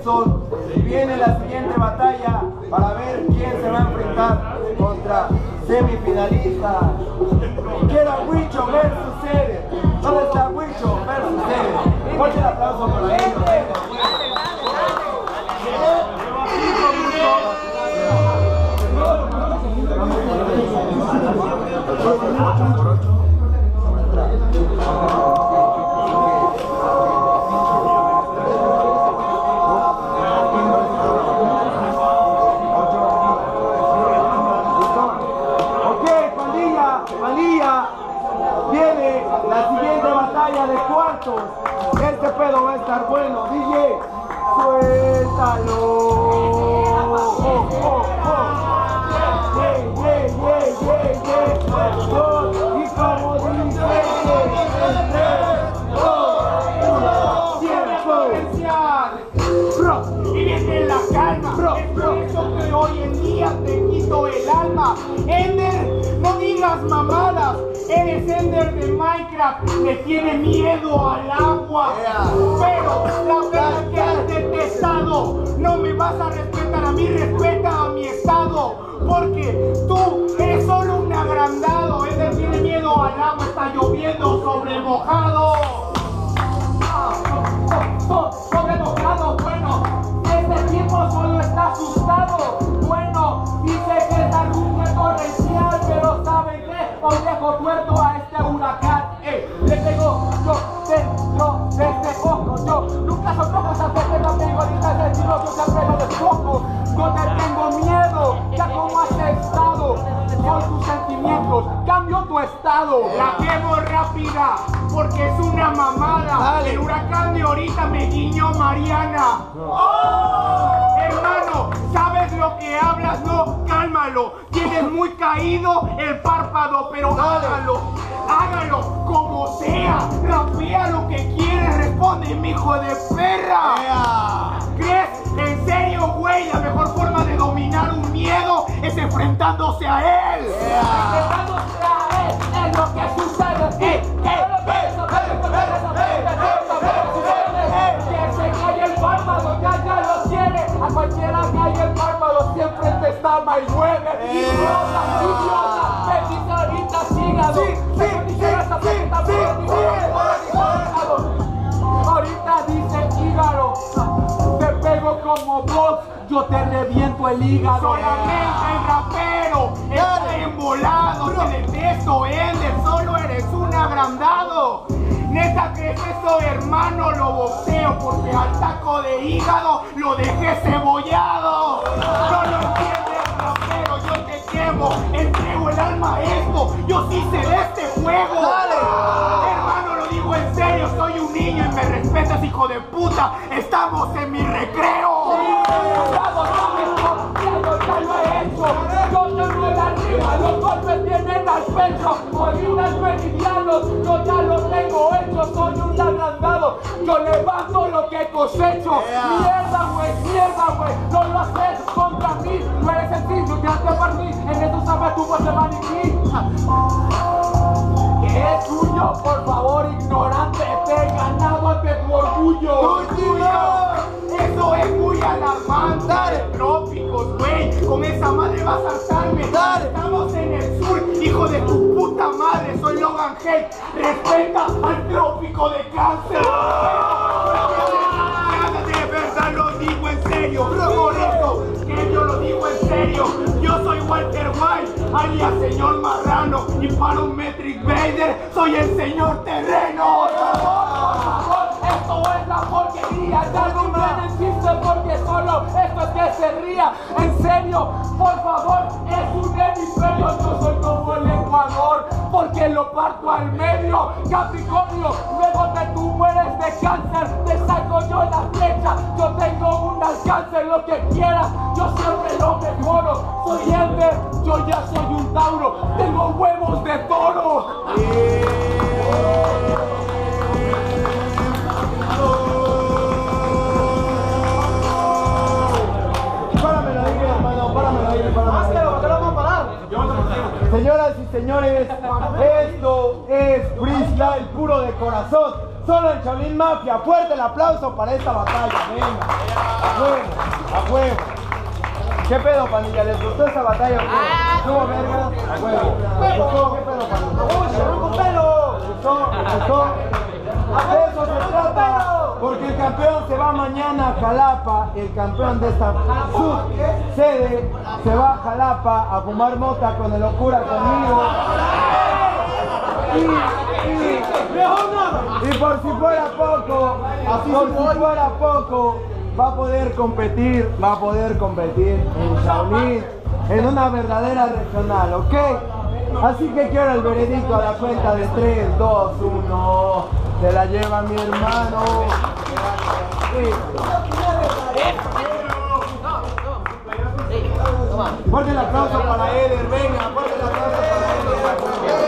Nelson. Viene la siguiente batalla para ver quién se va a enfrentar contra semifinalistas. Queda Huicho versus Eder. ¿Dónde está Huicho versus Eder? Fuerte el aplauso por ahí. Viene la siguiente batalla de cuartos. Este pedo va a estar bueno. DJ, suéltalo. Y como dice, 3, 2, 1, tiempo. Y viene la calma. Es por eso que hoy en día te quito el alma. Ender, no digas mamadas. Eres Ender de Minecraft, le tiene miedo al agua. Pero la verdad que has detestado. No me vas a respetar a mí, respeta a mi estado. Porque tú eres solo un agrandado. Ender tiene miedo al agua, está lloviendo sobre mojado. Sobre mojado, bueno. Este tiempo solo está asustado. Bueno, dice que es algún torrencial, pero ¿saben qué? Hoy dejo tuerto a este huracán. Le pego yo dentro de este ojo. Yo nunca sonrojo esa que no tengo ni de estilo, yo siempre lo despojo. No te tengo miedo, ya como has estado. Son tus sentimientos, cambio tu estado. La quemo rápida, porque es una mamada. Dale. El huracán de ahorita me guiñó Mariana. ¡Oh! Hermano, ¿sabes lo que hablas? No, cálmalo. Tienes muy caído el párpado, pero hágalo como sea. Rapea lo que quieres, responde, mi hijo de perra. ¿Crees? ¿En serio, güey? La mejor forma de dominar un miedo es enfrentándose a él. Enfrentándose a él es lo que sucede. Que se cae el párpado, ya lo tiene. A cualquiera que haya el párpado siempre te está mal mueve. Idiota, me dice ahorita sígalo. Ahorita dice hígado. Te pego como vos, yo te reviento el hígado. Solamente el rapero está embolado. Te detesto, Ender, solo eres un agrandado. Neta, ¿crees eso, hermano? Lo boxeo porque al taco de hígado lo dejé cebollado. No lo entiendes, rapero, yo te quemo. Entrego el alma a esto, yo sí sé de este juego. Hermano, lo digo en serio, soy un niño y me respetas, hijo de puta. Estamos en mi recreo. Ya lo he hecho. Yo tengo el arriba, los golpes vienen al pecho. Molinas meridianos, yo ya lo tengo hecho. Soy un agrandado, yo levanto lo que cosecho. Mierda, güey, no lo haces contra mí. No eres sencillo, ya te partí. En eso sabes tu voz de maniquí. ¿Qué es tuyo? Por favor, ignorante, te he ganado ante tu orgullo. Eso es muy alarmante. Dale. Trópicos, güey, con esa madre vas a saltarme. Dale. Estamos en el sur, hijo de tu puta madre. Soy Logan Hate, respeta al trópico de cáncer. De verdad lo digo en serio. Por eso que yo lo digo en serio. Yo soy Walter White, alias señor Marrano. Y para un Metric Vader soy el señor Terreno. Esto es la porquería, ya no tienen chiste porque solo esto es que se ría. En serio, por favor, es un hemisferio, yo soy como el Ecuador, porque lo parto al medio. Capricornio, luego que tú mueres de cáncer, te saco yo la flecha, yo tengo un alcance, lo que quieras, yo siempre lo mejoro. Soy Ender, yo ya soy un Tauro, tengo huevos de toro. Señoras y señores, esto es freestyle puro de corazón. solo en Shaolin Mafia. Fuerte el aplauso para esta batalla. Venga, a huevo. ¿Qué pedo, pandilla? ¿Les gustó esta batalla? ¿Estuvo verga? A huevo. ¿Les gustó? ¿Qué pedo, pandilla? ¡Uy, se rompe un pelo! ¿Les gustó? De eso se trata, porque el campeón se va mañana a Jalapa, el campeón de esta sede se va a Jalapa a fumar mota con el Locura conmigo. Y por si fuera poco, va a poder competir en Shaolin, en una verdadera regional, ¿ok? Así que quiero el veredicto a la cuenta de 3, 2, 1. Se la lleva mi hermano. Fuerte el aplauso para Eder, venga, fuerte el aplauso para Eder.